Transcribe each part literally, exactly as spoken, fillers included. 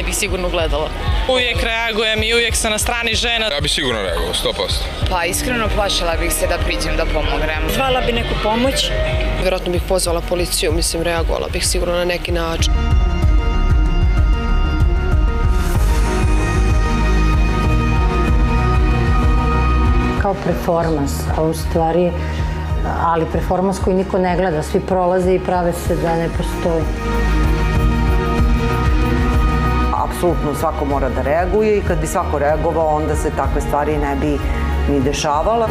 bih sigurno gledala. Uvijek reagujem i uvijek sam na strani žena. Ja bih sigurno reagovao, sto posto. Pa iskreno plašila bih se da priđem da pomognem. Zvala bi neku pomoć. Vjerojatno bih pozvala policiju, mislim, reagovala bih sigurno na neki način. Kao performans, a u stvari, ali performans koji niko ne gleda, svi prolaze i prave se da ne postoji. Apsolutno svako mora da reaguje i kad bi svako reagovao, onda se takve stvari ne bi ni dešavala.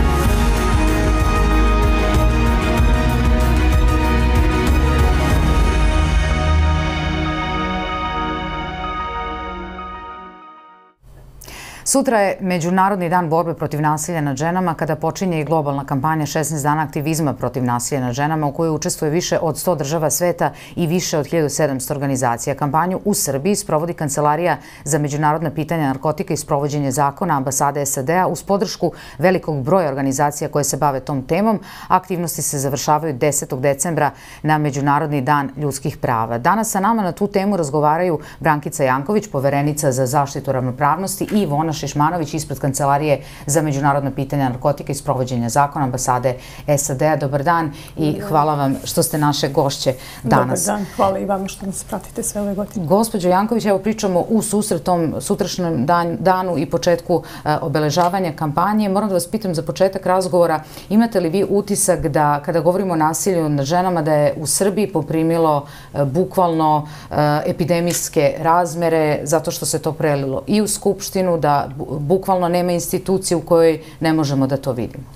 Sutra je Međunarodni dan borbe protiv nasilja nad ženama, kada počinje i globalna kampanja šesnaest dana aktivizma protiv nasilja nad ženama, u kojoj učestvuje više od sto država sveta i više od hiljadu sedamsto organizacija. Kampanju u Srbiji sprovodi Kancelarija za međunarodna pitanja narkotika i sprovođenje zakona ambasade S A D-a uz podršku velikog broja organizacija koje se bave tom temom. Aktivnosti se završavaju desetog decembra na Međunarodni dan ljudskih prava. Danas sa nama na tu temu razgovaraju Brankica Janković, poverenica za zaštitu ravnopravnosti, i Ivona Šišmanović ispred Kancelarije za međunarodna pitanja narkotika i sprovođenja zakona ambasade S A D-a. Dobar dan i hvala vam što ste naše gošće danas. Dobar dan, hvala i vama što nas pratite sve ove godine. Gospođo Janković, evo pričamo u susretom sutrašnjem danu i početku obeležavanja kampanje. Moram da vas pitam za početak razgovora, imate li vi utisak da kada govorimo o nasilju nad ženama da je u Srbiji poprimilo bukvalno epidemijske razmere zato što se to prelilo i u Skupštinu, da bukvalno nema institucije u kojoj ne možemo da to vidimo?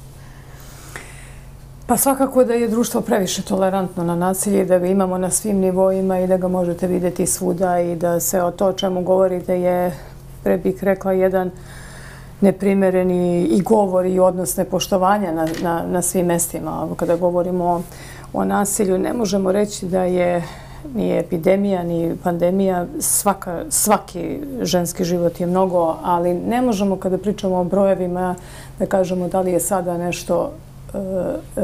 Pa svakako da je društvo previše tolerantno na nasilje, da ga imamo na svim nivoima i da ga možete vidjeti svuda i da se o to o čemu govorite je, pre bih rekla, jedan neprimereni i govor i odnos nepoštovanja na, na, na svim mestima. Kada govorimo o, o nasilju, ne možemo reći da je ni epidemija, ni pandemija, svaka, svaki ženski život je mnogo, ali ne možemo kada pričamo o brojevima da kažemo da li je sada nešto e, e,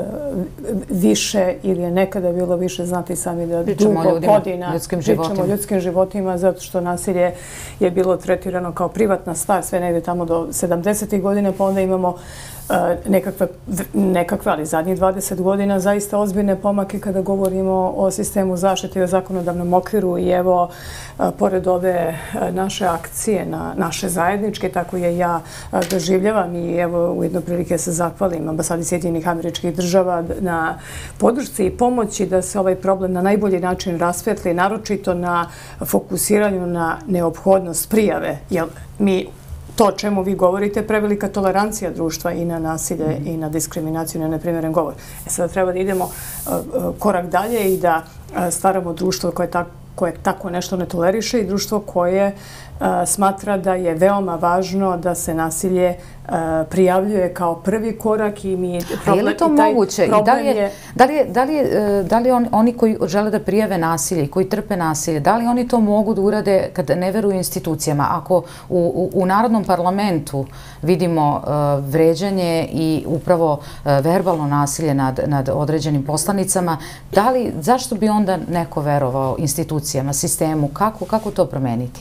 više ili je nekada bilo više, znate i sami da pričamo dugo ljudima, godina ljudskim pričamo životima. o ljudskim životima zato što nasilje je bilo tretirano kao privatna stvar sve negdje tamo do sedamdesetih godina, pa onda imamo nekakve, nekakve, ali zadnjih dvadeset godina zaista ozbiljne pomake kada govorimo o sistemu zaštite i o zakonodavnom okviru i evo, pored ove naše akcije, na naše zajedničke, tako je ja doživljavam i evo u jedno prilike se zahvalim ambasadi Sjedinjenih Američkih Država na podršci i pomoći da se ovaj problem na najbolji način rasvetli, naročito na fokusiranju na neophodnost prijave, jer mi to o čemu vi govorite je prevelika tolerancija društva i na nasilje i na diskriminaciju, na neprimjeren govor. E sada treba da idemo korak dalje i da stvaramo društvo koje tako koje tako nešto ne toleriše i društvo koje smatra da je veoma važno da se nasilje prijavljuje kao prvi korak i mi problem, je li to moguće? Da li, je, da li, je, da li, je, da li on, oni koji žele da prijave nasilje i koji trpe nasilje, da li oni to mogu da urade kad ne veruju institucijama? Ako u, u, u Narodnom parlamentu vidimo uh, vređanje i upravo uh, verbalno nasilje nad, nad određenim poslanicama, da li, zašto bi onda neko verovao institucijama, sistemu? Kako, kako to promeniti?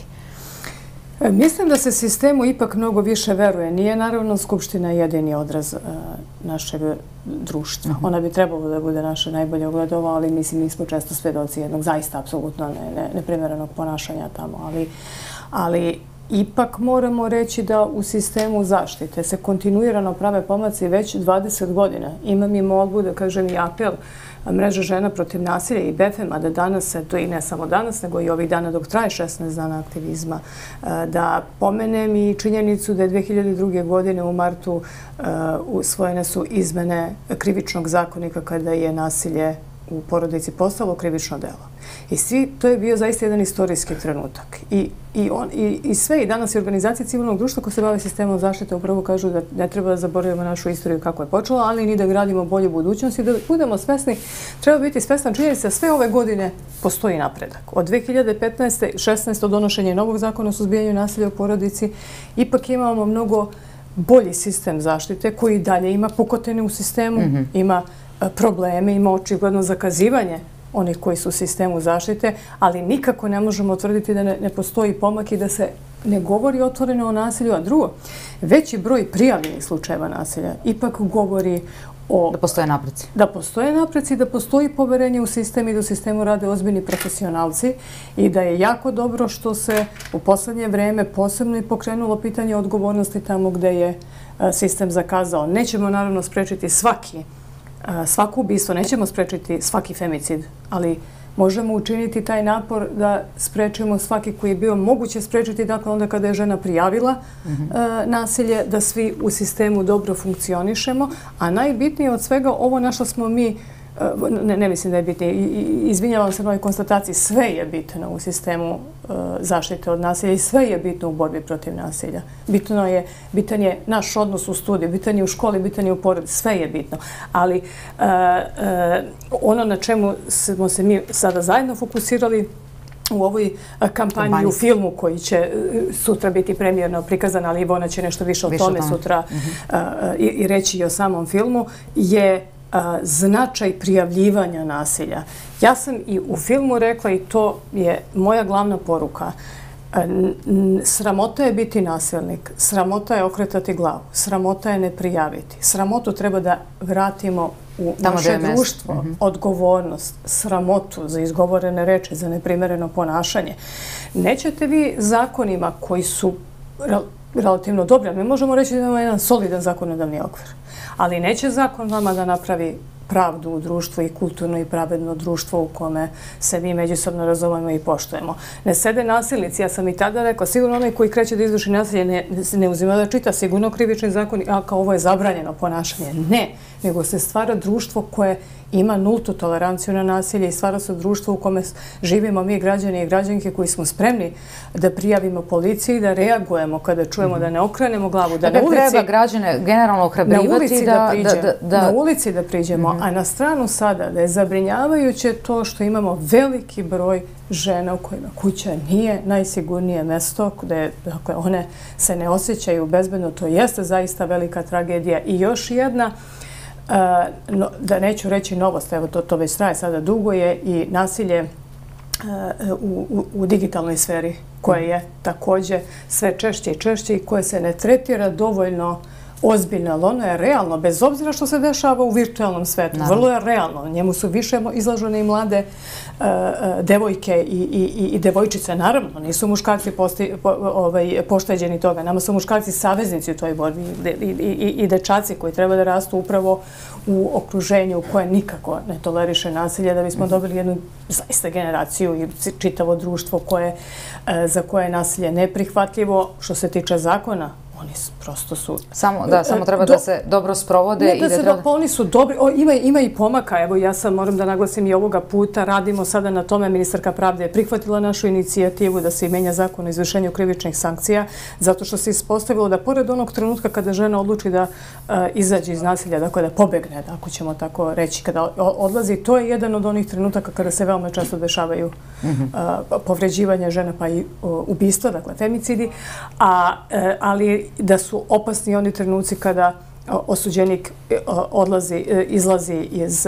Mislim da se sistemu ipak mnogo više veruje. Nije naravno Skupština jedini odraz našeg društva. Ona bi trebalo da bude naše najbolje ogledalo, ali mislim mi smo često svedoci jednog zaista apsolutno neprimjerenog ponašanja tamo. Ali, ali ipak moramo reći da u sistemu zaštite se kontinuirano prave pomaci već dvadeset godina. Imam i molbu da kažem i apel Mreža žena protiv nasilja i B F M, a da danas se, to i ne samo danas, nego i ovih dana dok traje šesnaest dana aktivizma, da pomenem i činjenicu da je dve hiljade druge. godine u martu usvojene su izmene krivičnog zakonika kada je nasilje u porodici postalo krivično delo. I svi, to je bio zaista jedan istorijski trenutak. I, i, on, i, i sve i danas i organizacije civilnog društva koje se bave sistemom zaštite upravo kažu da ne treba da zaboravimo našu istoriju kako je počela, ali ni da gradimo bolju budućnost i da budemo svesni, treba biti svestan činjenica da sve ove godine postoji napredak. Od dve hiljade petnaeste. šesnaeste. donošenja novog zakona o suzbijanju nasilja u porodici, ipak imamo mnogo bolji sistem zaštite koji dalje ima pukotine u sistemu, mm-hmm. ima probleme, ima očigledno zakazivanje onih koji su u sistemu zaštite, ali nikako ne možemo tvrditi da ne, ne postoji pomak i da se ne govori otvoreno o nasilju. A drugo, veći broj prijavljenih slučajeva nasilja ipak govori o... Da postoje napreci. Da postoje napreci, da postoji poverenje u sistem i da u sistemu rade ozbiljni profesionalci i da je jako dobro što se u poslednje vreme posebno i pokrenulo pitanje odgovornosti tamo gde je sistem zakazao. Nećemo naravno sprečiti svaki, svako ubistvo, nećemo sprečiti svaki femicid, ali možemo učiniti taj napor da sprečimo svaki koji je bio moguće sprečiti, dakle onda kada je žena prijavila nasilje, da svi u sistemu dobro funkcionišemo, a najbitnije od svega ovo na što smo mi, ne, ne mislim da je bitnije, izvinjavam se na ovoj konstataciji, sve je bitno u sistemu zaštite od nasilja i sve je bitno u borbi protiv nasilja. Bitno je, bitan je naš odnos u studiju, bitan je u školi, bitan je u porodici, sve je bitno. Ali ono na čemu smo se mi sada zajedno fokusirali u ovoj kampanji, u filmu koji će sutra biti premijerno prikazan, ali Ivona će nešto više o tome sutra i reći i o samom filmu, je značaj prijavljivanja nasilja. Ja sam i u filmu rekla, i to je moja glavna poruka, sramota je biti nasilnik, sramota je okretati glavu, sramota je ne prijaviti. Sramotu treba da vratimo u naše društvo, odgovornost, sramotu za izgovorene reči, za neprimereno ponašanje. Nećete vi zakonima koji su relativno dobri, mi možemo reći da imamo jedan solidan zakonodavni okvir, ali neće zakon vama da napravi pravdu u društvu i kulturno i pravedno društvo u kome se mi međusobno razumemo i poštujemo. Ne sede nasilnici, ja sam i tada rekla, sigurno onaj koji kreće da izvrši nasilje ne, ne uzima da čita, sigurno krivični zakon, a kao ovo je zabranjeno ponašanje. Ne, nego se stvara društvo koje ima nultu toleranciju na nasilje i stvara se društvo u kome živimo mi građani i građanke koji smo spremni da prijavimo policiji, da reagujemo kada čujemo, da ne okrenemo glavu, da na ulici... Treba građane generalno ohrabrivati da... Na ulici da priđemo, a na stranu sada da je zabrinjavajuće to što imamo veliki broj žena u kojima kuća nije najsigurnije mesto, gde dakle, one se ne osjećaju bezbedno. To jeste zaista velika tragedija. I još jedna, da neću reći novost, evo to, to već traje sada dugo, je i nasilje u, u, u digitalnoj sferi, koje je također sve češće i češće i koje se ne tretira dovoljno ozbiljno, ali ono je realno, bez obzira što se dešava u virtualnom svetu. Vrlo je realno. Njemu su više izložene i mlade devojke i, i, i devojčice. Naravno, nisu muškarci posti, po, ovaj, pošteđeni toga. Nama su muškarci saveznici u toj borbi i, i, i dečaci koji treba da rastu upravo u okruženju koje nikako ne toleriše nasilje, da bismo dobili jednu zaista generaciju i čitavo društvo koje, za koje je nasilje neprihvatljivo. Što se tiče zakona, oni prosto su... Samo, da, samo treba da se dobro sprovode. Ne da se da, pa oni su dobri. O, ima, ima i pomaka. Evo, ja sam, moram da naglasim i ovoga puta, radimo sada na tome. Ministarka pravde je prihvatila našu inicijativu da se menja zakon o izvršenju krivičnih sankcija, zato što se ispostavilo da pored onog trenutka kada žena odluči da uh, izađe iz nasilja, dakle da pobegne, da, ako ćemo tako reći, kada odlazi, to je jedan od onih trenutaka kada se veoma često dešavaju uh, povređivanja žena pa i uh, ubistva, dakle femicidi, a, uh, ali da su opasni oni trenuci kada osuđenik odlazi, izlazi iz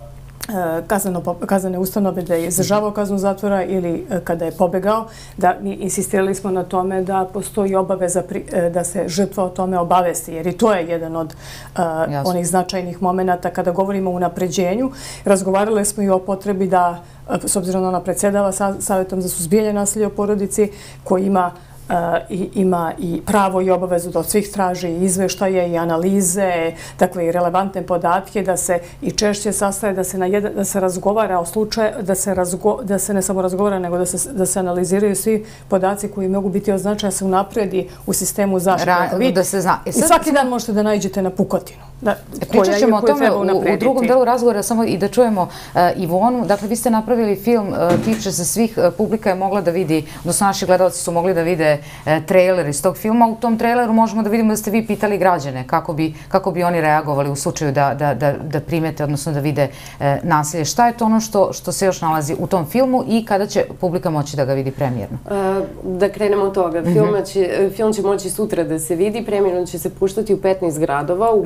kaznene ustanove, da je izdržavao kaznu zatvora ili kada je pobegao. Da mi insistirali smo na tome da postoji obaveza da se žrtva o tome obavesti, jer i to je jedan od onih značajnih momenta kada govorimo o unapređenju. Razgovarali smo i o potrebi da, s obzirom da ona predsjedava Savjetom za suzbijanje nasilja u porodici, koji ima I ima i pravo i obavezu da od svih traži izveštaje i analize, dakle i relevantne podatke, da se i češće sastaje, da se, na jedan, da se razgovara o slučaju, da se, razgo, da se ne samo razgovara, nego da se, da se analiziraju svi podaci koji mogu biti od značaja, da se unapredi u sistemu zaštite. Ra, da se zna. I svaki dan možete da nađete na pukotinu. Da, Pričat ćemo o tome u, u drugom delu razgovora, samo i da čujemo uh, Ivonu. Dakle, vi ste napravili film, uh, tiče se svih, uh, publika je mogla da vidi, odnosno naši gledalci su mogli da vide uh, trailer iz tog filma. U tom traileru možemo da vidimo da ste vi pitali građane kako bi, kako bi oni reagovali u slučaju da, da, da, da primete, odnosno da vide uh, nasilje. Šta je to ono što, što se još nalazi u tom filmu i kada će publika moći da ga vidi premijerno? Uh, da krenemo od toga. Film će, film će moći sutra da se vidi. Premijerno će se puštati u petnaest gradova. U Beogradu će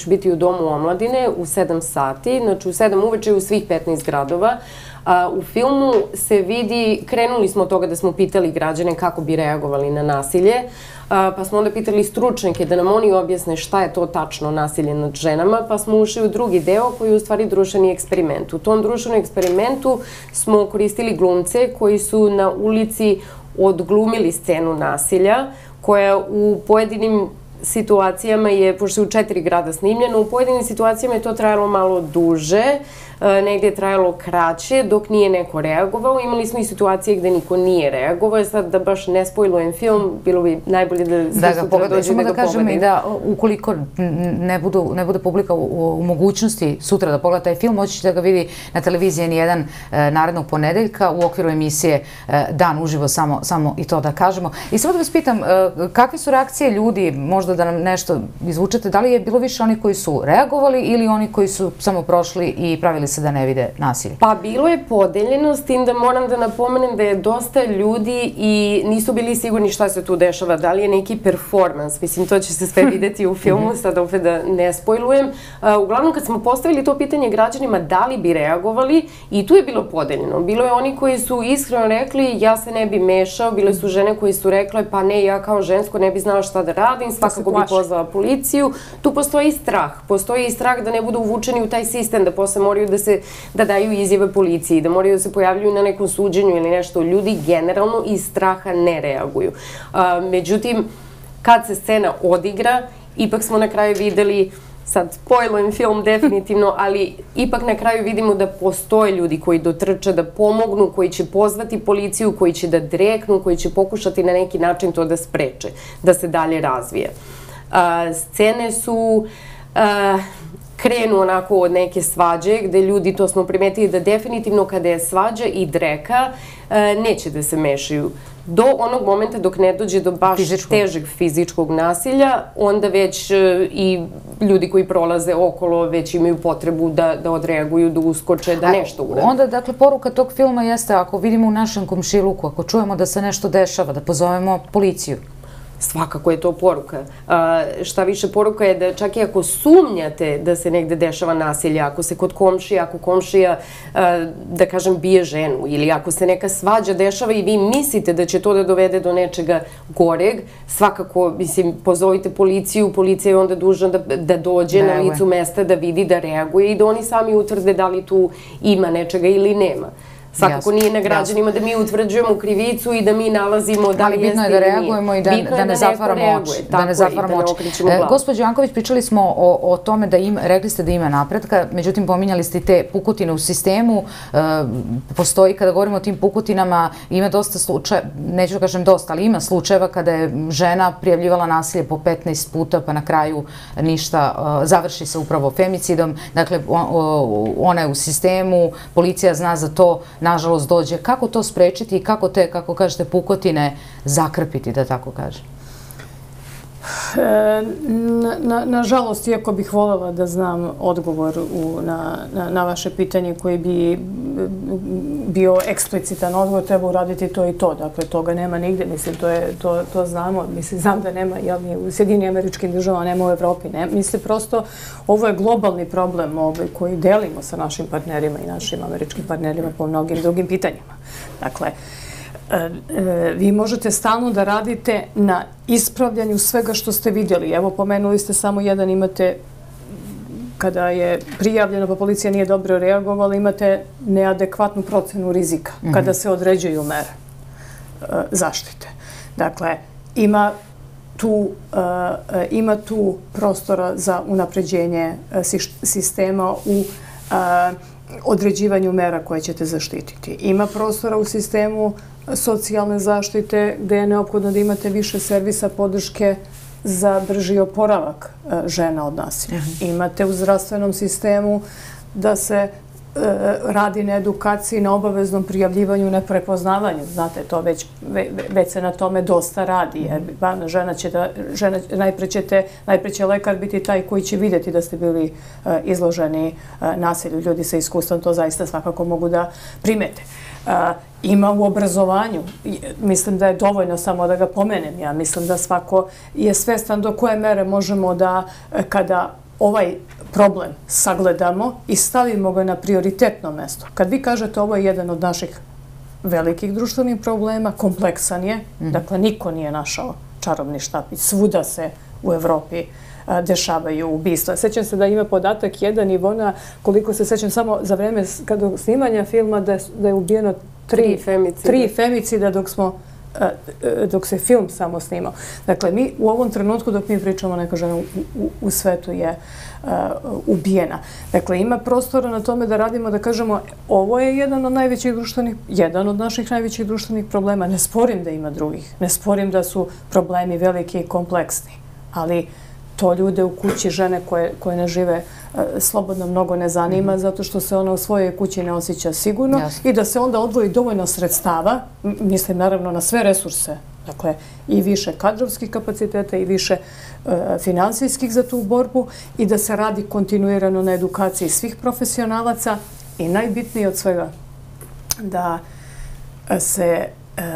ću biti u Domu omladine u sedam sati, znači u sedam uveče u svih petnaest gradova. U filmu se vidi, krenuli smo od toga da smo pitali građane kako bi reagovali na nasilje, pa smo onda pitali stručnjake da nam oni objasne šta je to tačno nasilje nad ženama, pa smo ušli u drugi deo koji je u stvari društveni eksperiment. U tom društvenom eksperimentu smo koristili glumce koji su na ulici odglumili scenu nasilja, koja u pojedinim situacijama je, pošto je u četiri grada snimljeno, u pojedinim situacijama je to trajalo malo duže, negdje je trajalo kraće, dok nije neko reagovao. Imali smo i situacije gde niko nije reagovao. Sad da baš ne spojlujem film, bilo bi najbolje da sve sutra dođe da ga da kažem i da ukoliko ne bude publika u mogućnosti sutra da pogleda taj film, moći će da ga vidi na televiziji N jedan narednog ponedeljka u okviru emisije Dan uživo, samo i to da kažemo. I samo da vas pitam, kakve su reakcije ljudi, možda da nam nešto izvučete, da li je bilo više onih koji su reagovali ili oni koji su samo prošli i pravili se da ne vide nasilje? Pa bilo je podeljeno, s tim da moram da napomenem da je dosta ljudi i nisu bili sigurni šta se tu dešava, da li je neki performans, mislim to će se sve videti u filmu, sad opet da ne spojlujem. Uglavnom kad smo postavili to pitanje građanima da li bi reagovali, i tu je bilo podeljeno. Bilo je oni koji su iskreno rekli ja se ne bi mešao, bile su žene koji su rekle pa ne, ja kao žensko ne bi znala šta da radim, svakako bi pozvala policiju. Tu postoji strah, postoji i strah da ne budu uvučeni u taj sistem, da posle moraju da se da daju izjave policiji, da moraju da se pojavljuju na nekom suđenju ili nešto. Ljudi generalno iz straha ne reaguju. Međutim, kad se scena odigra, ipak smo na kraju videli, sad spojlujem film definitivno, ali ipak na kraju vidimo da postoje ljudi koji dotrče da pomognu, koji će pozvati policiju, koji će da dreknu, koji će pokušati na neki način to da spreče, da se dalje razvije. Scene su krenu onako od neke svađe, gde ljudi, to smo primetili da definitivno kada je svađa i dreka, neće da se mešaju. Do onog momenta dok ne dođe do baš težeg fizičkog nasilja, onda već i ljudi koji prolaze okolo već imaju potrebu da odreaguju, da uskoče, da nešto urade. Onda, dakle, poruka tog filma jeste ako vidimo u našem komšiluku, ako čujemo da se nešto dešava, da pozovemo policiju. Svakako je to poruka. Šta više, poruka je da čak i ako sumnjate da se negde dešava nasilje, ako se kod komšija, ako komšija, da kažem, bije ženu ili ako se neka svađa dešava i vi mislite da će to da dovede do nečega goreg, svakako, mislim, pozovite policiju, policija je onda dužna da dođe na licu mesta, da vidi, da reaguje i da oni sami utvrde da li tu ima nečega ili nema. Svakako nije na građanima da mi utvrđujemo krivicu i da mi nalazimo da li jeste ili nije. Bitno je da reagujemo i da ne zatvaramo oči. Da ne zatvaramo oči. Gospođo Janković, pričali smo o tome da ima, rekli ste da ima napretka, međutim pominjali ste te pukotine u sistemu. Postoji, kada govorimo o tim pukotinama, ima dosta slučaja, neću da kažem dosta, ali ima slučajeva kada je žena prijavljivala nasilje po petnaest puta, pa na kraju ništa, završi se upravo femicidom. Dakle, ona je u sistemu, policija zna za to, nažalost dođe. Kako to sprečiti i kako te, kako kažete, pukotine zakrpiti, da tako kažem? Nažalost, iako bih voljela da znam odgovor na vaše pitanje koji bi bio eksplicitan odgovor, treba uraditi to i to. Dakle, toga nema nigde. Mislim, to znamo. Mislim, znam da nema u Sjedinim Američkim Državama, nema u Evropi. Mislim, prosto, ovo je globalni problem koji delimo sa našim partnerima i našim američkim partnerima po mnogim drugim pitanjima. Dakle, vi možete stalno da radite na ispravljanju svega što ste vidjeli. Evo, pomenuli ste samo jedan, imate, kada je prijavljeno pa policija nije dobro reagovala, imate neadekvatnu procenu rizika kada se određuju mere zaštite. Dakle, ima tu prostora za unapređenje sistema u određivanju mera koje ćete zaštititi. Ima prostora u sistemu socijalne zaštite gde je neophodno da imate više servisa podrške za brži oporavak žena od nasilja. Imate u zdravstvenom sistemu da se radi na edukaciji, na obaveznom prijavljivanju, na prepoznavanju. Znate, to već se na tome dosta radi. Žena će da, najpre će lekar biti taj koji će vidjeti da ste bili izloženi nasilju. Ljudi sa iskustvom to zaista svakako mogu da primete. Ima u obrazovanju, mislim da je dovoljno samo da ga pomenem. Ja mislim da svako je svestan do koje mere možemo da, kada ovaj problem sagledamo i stavimo ga na prioritetno mesto. Kad vi kažete ovo je jedan od naših velikih društvenih problema, kompleksan je, dakle niko nije našao čarobni štapić, svuda se u Evropi dešavaju ubistva. Sećam se da ima podatak jedan Ivona, koliko se sećam samo za vreme kada snimanja filma da je ubijeno tri femicida dok smo dok se film samo snimao. Dakle, mi u ovom trenutku dok mi pričamo neka žena u svetu je ubijena. Dakle, ima prostora na tome da radimo, da kažemo ovo je jedan od najvećih društvenih, jedan od naših najvećih društvenih problema. Ne sporim da ima drugih. Ne sporim da su problemi veliki i kompleksni. Ali to ljude u kući, žene koje ne žive slobodno mnogo ne zanima, zato što se ona u svojoj kući ne osjeća sigurno i da se onda odvoji dovoljno sredstava, mislim naravno na sve resurse, dakle i više kadrovskih kapaciteta i više finansijskih za tu borbu i da se radi kontinuirano na edukaciji svih profesionalaca i najbitnije od svega da se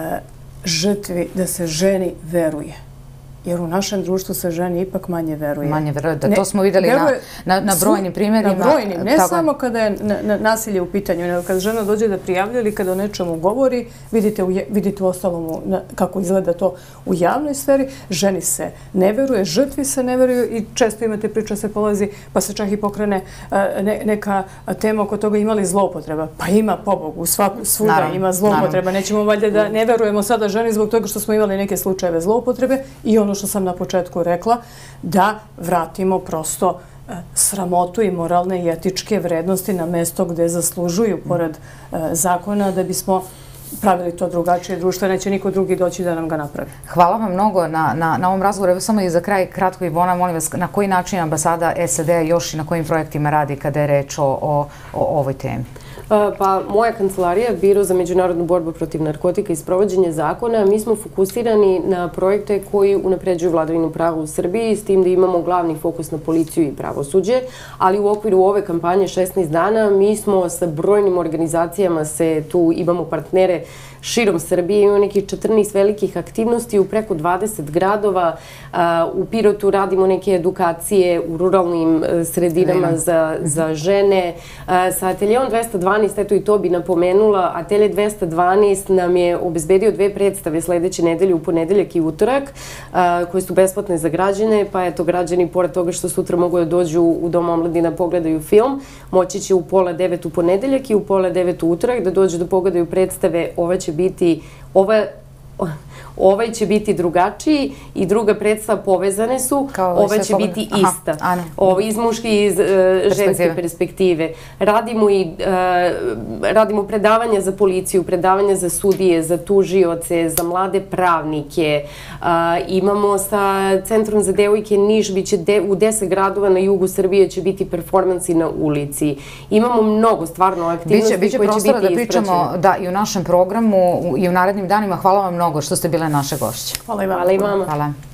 žrtvi, da se ženi veruje. Jer u našem društvu se ženi ipak manje veruje. Manje veruje, da to smo videli na brojnim primjerima. Na brojnim, ne samo kada je nasilje u pitanju, nego kada žena dođe da prijavlja ili kada o nečemu govori, vidite u ostalom kako izgleda to u javnoj sferi, ženi se ne veruje, žrtvi se ne veruju i često imate priča se polazi, pa se čak i pokrene neka tema oko toga imali zloupotreba. Pa ima, pobogu, svuda ima zloupotreba. Nećemo valjda da ne verujemo sada ženi zbog toga što smo imali neke slučajeve zloupotrebe i ono što sam na početku rekla, da vratimo prosto sramotu i moralne i etičke vrednosti na mesto gde zaslužuju pored zakona da bismo pravili to drugačije društvo, neće niko drugi doći da nam ga napravi. Hvala vam mnogo na ovom razgovoru. Evo samo i za kraj kratko, Ivona, molim vas, na koji način ambasada S A D još i na kojim projektima radi kada je reč o ovoj temi? Pa, moja kancelarija, Biro za međunarodnu borbu protiv narkotika i sprovođenje zakona, mi smo fokusirani na projekte koji unapređuju vladavinu prava u Srbiji, s tim da imamo glavni fokus na policiju i pravosuđe, ali u okviru ove kampanje šesnaest dana mi smo sa brojnim organizacijama se tu, imamo partnere širom Srbije, imamo nekih četrnaest velikih aktivnosti u preko dvadeset gradova. U Pirotu radimo neke edukacije u ruralnim sredinama za žene. Sa Ateljeom dvesta dvanaest, eto i to bi napomenula, Atelje dvesta dvanaest nam je obezbedio dve predstave sledeće nedelje, u ponedeljak i utorak, koje su besplatne za građane, pa eto građani, pored toga što sutra mogu da dođu u Dom omladina, pogledaju film, moći će u pola devet u ponedeljak i u pola devet u utorak da dođu da pogledaju predstave. Ova će biti, ova ovaj će biti drugačiji i druga predstava povezane su, ova će biti ista. Iz muške i iz ženske perspektive. Radimo predavanja za policiju, predavanja za sudije, za tužioce, za mlade pravnike. Imamo sa Centrom za devojke Niš, u deset gradova na jugu Srbije će biti performansi na ulici. Imamo mnogo stvarno aktivnosti koje će biti ispraćene. Biće prostora da pričamo da i u našem programu i u narednim danima. Hvala vam mnogo što ste bile naše gošće. Hvala i vama. Hvala.